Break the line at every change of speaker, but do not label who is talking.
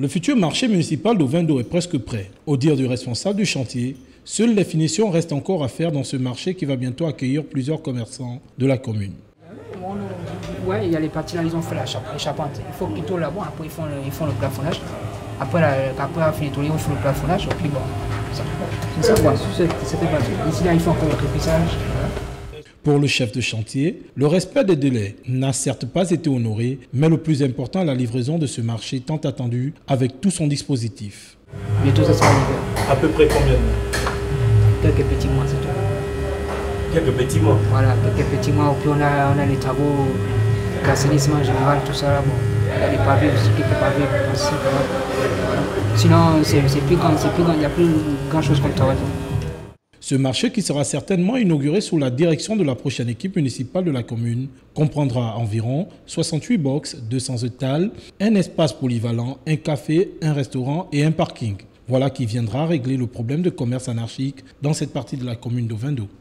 Le futur marché municipal d'Ovendo est presque prêt. Au dire du responsable du chantier, seules les finitions restent encore à faire dans ce marché qui va bientôt accueillir plusieurs commerçants de la commune.
Oui, il y a les parties là, ils ont fait la charpente. Il faut plutôt là-bas, après ils font le plafonnage. Après la finiture, ils font le plafonnage, et puis bon, c'est ça quoi, c'était pas tout. Ici là, ils font encore le crépissage.
Pour le chef de chantier, le respect des délais n'a certes pas été honoré, mais le plus important, la livraison de ce marché tant attendu avec tout son dispositif.
Bientôt ça sera livré.
À peu près combien?
Quelques petits mois, c'est tout.
Quelques petits mois?
Voilà, quelques petits mois, puis on a les travaux d'assainissement général, tout ça là, bon. Il y a les pavés aussi, quelques pavés, voilà. Sinon c'est plus grand, il n'y a plus grand chose comme travail.
Ce marché, qui sera certainement inauguré sous la direction de la prochaine équipe municipale de la commune, comprendra environ 68 box, 200 étals, un espace polyvalent, un café, un restaurant et un parking. Voilà qui viendra régler le problème de commerce anarchique dans cette partie de la commune d'Ovendo.